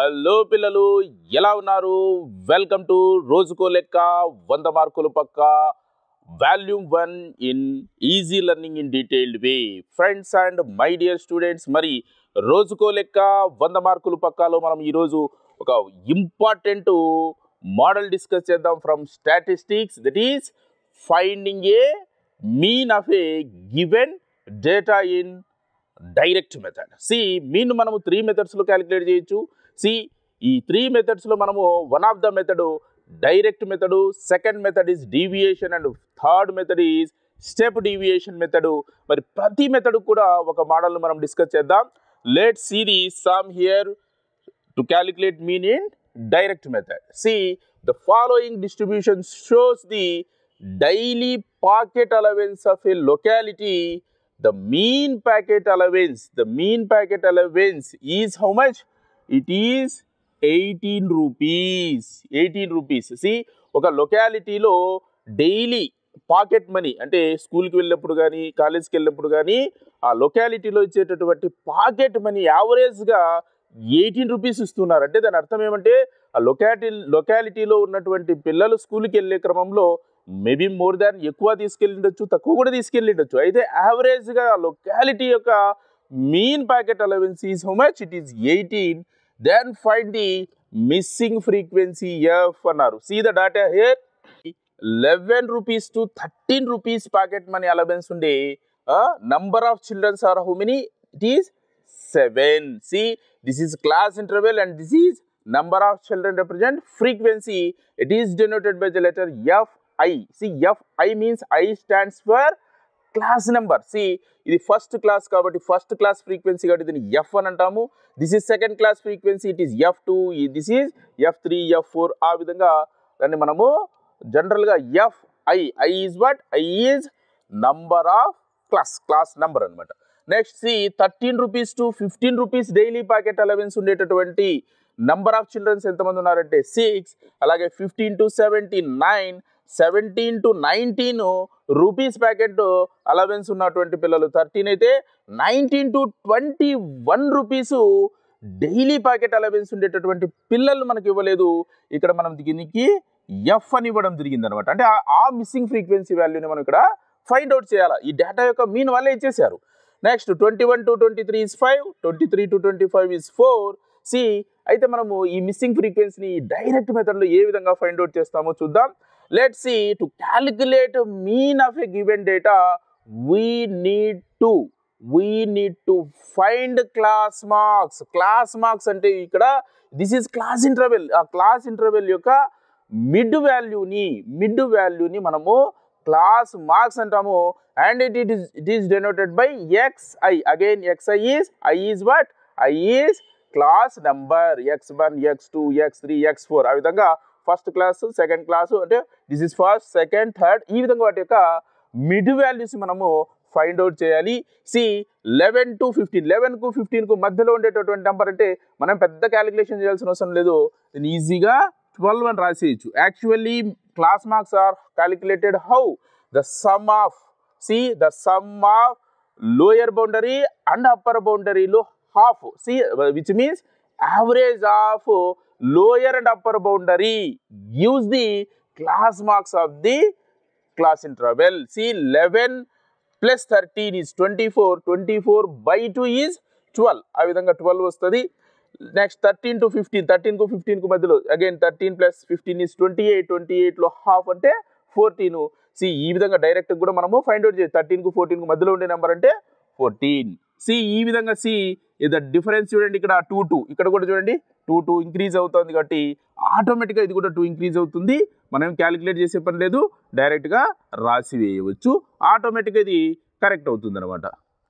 Hello పిల్లలు ఎలా ఉన్నారు? వెల్కమ్ టు రోజుకో లెక్క 100 మార్కులు పక్కా volume 1 in easy learning in detailed way. Friends and my dear students, మరి రోజుకో లెక్క 100 మార్కులు పక్కాలో మనం ఈరోజు ఒక ఇంపార్టెంట్ మోడల్ డిస్కస్ చేద్దాం from statistics, that is finding a mean of a given data in direct method. Mean మనము 3 మెథడ్స్లో క్యాలిక్యులేట్ చేయొచ్చు. ఈ 3 మెథడ్స్లో మనము one of the method direct method, second method is deviation and third method is step deviation method. మరి ప్రతి method కూడా ఒక మోడల్ను మనం డిస్కస్ చేద్దాం. Let's see the sum here to calculate mean in direct method. The following distribution shows the daily pocket allowance of a locality. The mean packet allowance is how much? It is 18 rupees. 18 rupees. ఒక లొకాలిటీలో daily pocket money అంటే స్కూల్కి వెళ్ళినప్పుడు కానీ కాలేజ్కి వెళ్ళినప్పుడు కానీ ఆ లొకాలిటీలో ఇచ్చేటటువంటి పాకెట్ మనీ యావరేజ్గా 18 రూపీస్ ఇస్తున్నారు. అంటే దాని అర్థం ఏమంటే ఆ లొకాలిటీలో ఉన్నటువంటి పిల్లలు స్కూల్కి వెళ్ళే క్రమంలో మేబీ మోర్ దాన్ ఎక్కువ తీసుకెళ్ళిండొచ్చు, తక్కువ కూడా తీసుకెళ్ళిండొచ్చు. అయితే యావరేజ్గా లొకాలిటీ యొక్క mean packet allowance is how much? It is 18. Then find the missing frequency f అన్నారు. See the data here. 11 rupees to 13 rupees packet money allowance ఉండే number of children are how many? It is 7. This is class interval and this is number of children represent frequency. It is denoted by the letter Fi. Fi means I stands for class number. ఇది first class కాబట్టి first class frequency కాబట్టి దీన్ని F అని అంటాము. This is second class frequency, it is F2, this is F3, F4. ఆ విధంగా దాన్ని మనము జనరల్గా Fi. I is what? I is number of class number అనమాట. Next 13 rupees to 15 rupees daily packet allowance ఉండేటటువంటి నంబర్ ఆఫ్ చిల్డ్రన్స్ ఎంతమంది ఉన్నారంటే 6. అలాగే 15 to 17 9, 17 to 19 rupees packet allowance ఉన్నటువంటి పిల్లలు 13 అయితే 19 to 21 rupees daily packet allowance ఉండేటటువంటి పిల్లలు మనకి ఇవ్వలేదు. ఇక్కడ మనం దీనికి ఎఫ్ అని ఇవ్వడం జరిగింది అనమాట. అంటే ఆ మిస్సింగ్ ఫ్రీక్వెన్సీ వాల్యూని మనం ఇక్కడ ఫైండ్ అవుట్ చేయాలి. ఈ డేటా యొక్క మీన్ వాళ్ళే ఇచ్చేసారు. Next 21 to 23 is 5, 23 to 25 is 4. అయితే మనము ఈ మిస్సింగ్ ఫ్రీక్వెన్సీని డైరెక్ట్ మెథడ్లో ఏ విధంగా ఫైండ్ అవుట్ చేస్తామో చూద్దాం. Let's see to calculate mean of a given data we need to find class marks. Class marks అంటే ఇక్కడ దిస్ ఈజ్ క్లాస్ ఇంటర్వెల్. ఆ క్లాస్ ఇంటర్వెల్ యొక్క మిడ్ వాల్యూని మనము క్లాస్ మార్క్స్ అంటాము. And it is denoted by xi. Again xi is what? I is class number x1, x2, x3, x4. ఆ విధంగా first class, second class అంటే this is first, second, third, ఈ విధంగా వాటి యొక్క మిడ్ వాల్యూస్ మనము find out చేయాలి. 11 to 15, 11కు 15కు మధ్యలో ఉండేటటువంటి నెంబర్ అంటే మనం పెద్ద క్యాలిక్యులేషన్ చేయాల్సిన అవసరం లేదు. దీన్ని ఈజీగా 12 అని రాసేయచ్చు. Actually class marks are calculated how? The sum of lower boundary and upper boundary లో half. Which means average of lower and upper boundary gives the class marks of the class interval. 11 plus 13 is 24. 24 by 2 is 12. ఆ విధంగా 12 వస్తుంది. Next 13 to 15, 13కు 15కు మధ్యలో again 13 plus 15 is 28. 28లో half అంటే 14. ఈ విధంగా డైరెక్ట్ కూడా మనము ఫైండ్ అవుట్ చేయాలి. 13కు 14కు మధ్యలో ఉండే నెంబర్ అంటే 14. ఈ విధంగా ఇది డిఫరెన్స్ చూడండి. ఇక్కడ 2 ఇక్కడ కూడా చూడండి 2 ఇంక్రీజ్ అవుతుంది కాబట్టి ఆటోమేటిక్గా ఇది కూడా 2 ఇంక్రీజ్ అవుతుంది. మనం క్యాలిక్యులేట్ చేసే పని లేదు, డైరెక్ట్గా రాసి వేయవచ్చు. ఆటోమేటిక్గా ఇది కరెక్ట్ అవుతుంది అనమాట.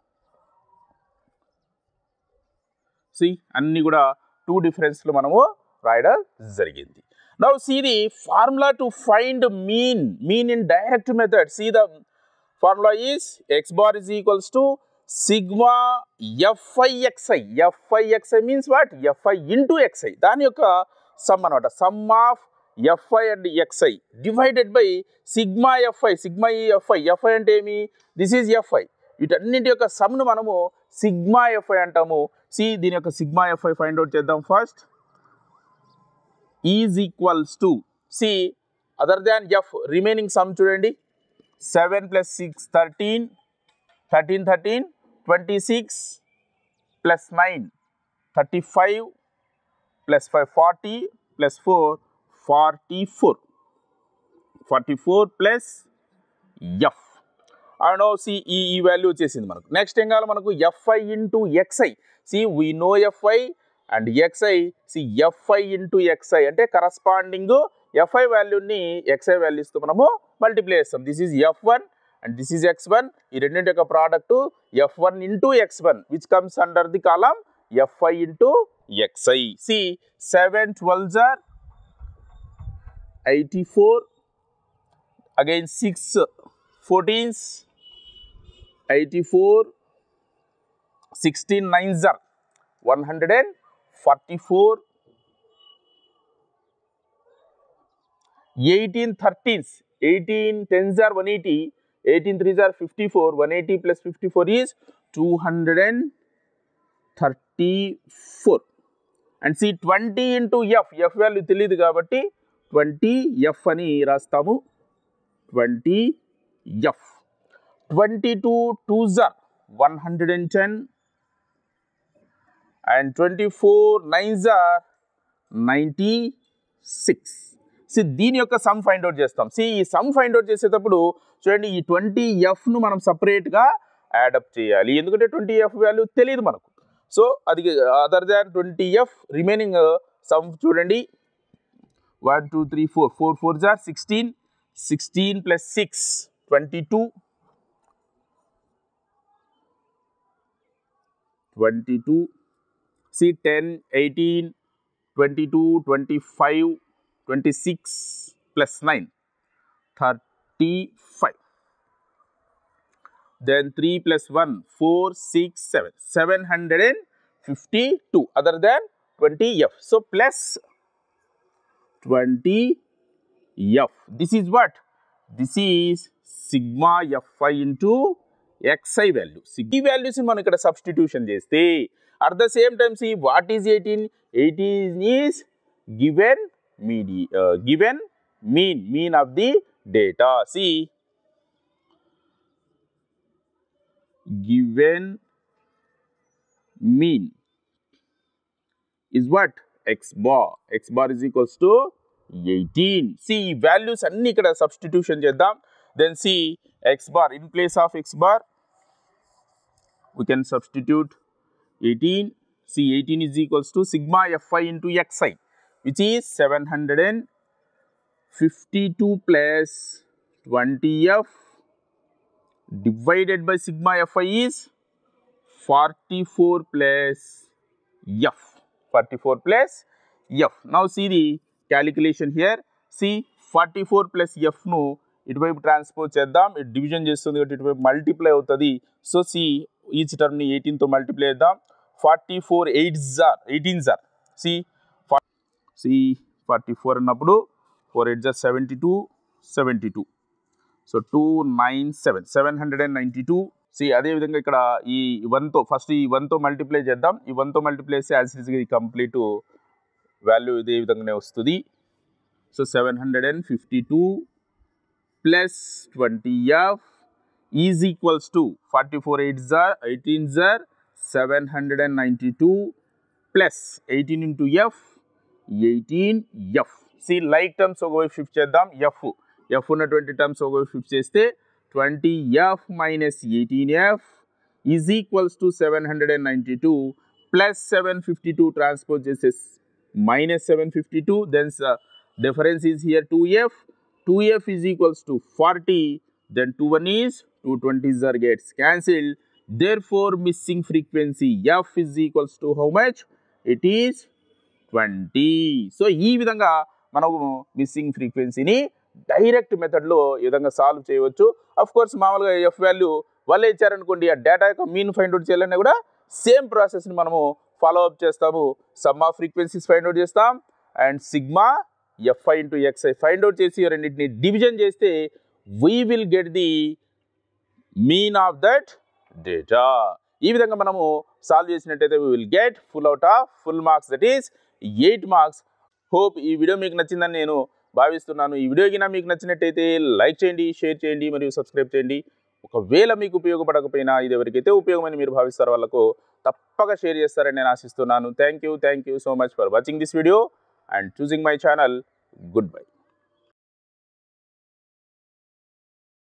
అన్నీ కూడా 2 డిఫరెన్స్లు మనము రాయడం జరిగింది. Now see the formula to find mean in direct method. The formula is x bar is equals to sigma Fi xi. Fi xi means what? Fi into xi. దాని యొక్క సమ్ అనమాట. Sum of Fi and xi divided by sigma Fi. Fi అంటే ఏమి? This is Fi. వీటన్నింటి యొక్క సమ్ను మనము sigma Fi అంటాము. దీని యొక్క సిగ్మా Fi ఫైండ్ అవుట్ చేద్దాం first. Is equals to see other than f remaining sum చూడండి 7 + 6 13 13 13 26 plus 9 35 plus 5 40 plus 4 44 44 plus f and now see ఈ వాల్యూ వచ్చేసింది మనకు నెక్స్ట్ ఏం కావాలి మనకు fi into xi see we know fi and xi see fi into xi అంటే corresponding fi వాల్యూని xi values తో మనము మల్టిప్లై చేస్తాం this is f1 and this is x1 ఈ రెండింటి యొక్క product f1 into x1 which comes under the column fi into xi see 7 12s are 84 again 6 14s 84 16 9s are 144 18 13s 18 10s are 180 18 3s are 54 180 plus 54 is 234 and see 20 into f value తెలియదు కాబట్టి 20 f అని రాస్తాము 20 f 22 2s are 110 and 24 9s are 96 see దీని యొక్క sum find out చేస్తాం see ఈ sum find out చేసేటప్పుడు చూడండి ఈ 20f ను మనం సెపరేట్ గా యాడ్ అప్ చేయాలి ఎందుకంటే 20f వాల్యూ తెలియదు మనకు సో అది other than 20f remaining sum చూడండి 1 2 3 4 4 4s are 16 16 plus 6 22 22 see 10 18 22 25 26 plus 9 35 then 3 plus 1 4 6 7 752 other than 20f so plus 20f this is what this is sigma fi into xi value ఈ values మనం ఇక్కడ substitution చేస్తే at the same time see what is 18 18 is given given mean of the data see given mean is what x bar is equals to 18 see values anni ikkada substitution cheddam then see x bar in place of x bar we can substitute 18 see 18 is equals to sigma fi into xi which is 752 plus 20f divided by sigma fi is 44 plus f 44 plus f now see the calculation here see 44 plus f nu ఇటువైపు transpose చేద్దాం division చేస్తుంది కాబట్టి ఇటువైపు multiply అవుతుంది so C each term ని 18 తో multiply చేద్దాం 44 8s are 18s are see 44 అన్నప్పుడు 4 8s are 72 72 సో 297 792 సి అదే విధంగా ఇక్కడ ఈ 1 తో ఫస్ట్ ఈ 1 తో మల్టిప్లై చేద్దాం ఈ 1 తో మల్టిప్లై చేస్తే as it is complete value ఇదే విధంగానే వస్తుంది so 752 plus 20f is equals to 44 8s are 18s are 792 plus 18 into f 18f see like terms ఒకవైపు షిఫ్ట్ చేద్దాం f ఉన్నటువంటి టర్మ్స్ ఒకవైపు షిఫ్ట్ చేస్తే 20f minus 18f is equals to 792 plus 752 transpose చేస్తే minus 752 then difference is here 2f is equals to 40 then 2 1 is 2 20s are gets cancelled therefore missing frequency f is equals to how much it is 20 so ఈ విధంగా మనము missing ఫ్రీక్వెన్సీని direct method లో ఈ విధంగా solve చేయవచ్చు of course మామూలుగా f value వాళ్ళు ఇచ్చారనుకోండి ఆ డేటా యొక్క మీన్ ఫైండ్ అవుట్ చేయాలన్నా కూడా సేమ్ ప్రాసెస్ ని మనము ఫాలో అప్ చేస్తాము sum of frequencies find out చేస్తాం and sigma fi into xi find out చేసి రెండింటిని డివిజన్ చేస్తే we will get the mean of that data ఈ విధంగా మనము సాల్వ్ చేసినట్టయితే we will get full out of full marks that is 8 marks hope ఈ video మీకు నచ్చిందని నేను భావిస్తున్నాను. ఈ వీడియో కింద మీకు నచ్చినట్టయితే లైక్ చేయండి, షేర్ చేయండి మరియు సబ్స్క్రైబ్ చేయండి. ఒకవేళ మీకు ఉపయోగపడకపోయినా ఇది ఎవరికైతే ఉపయోగమని మీరు భావిస్తారో వాళ్ళకు తప్పక షేర్ చేస్తారని నేను ఆశిస్తున్నాను. Thank you so much for watching this video and చూసింగ్ మై ఛానల్. Good bye.